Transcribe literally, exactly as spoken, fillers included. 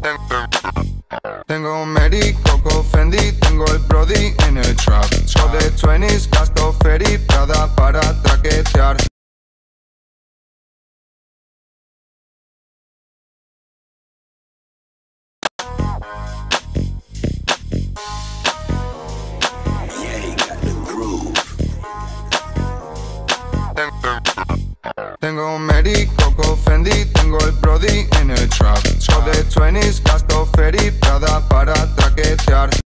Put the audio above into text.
Tengo Mary, Coco, Fendi, tengo el Brody en el trap. Show de twenties, gasto ferry, Prada para traquetear. Tengo Mary, Coco, Fendi, tengo el Brody en el trap. Show de twenties, gasto ferry, Prada para traquetear.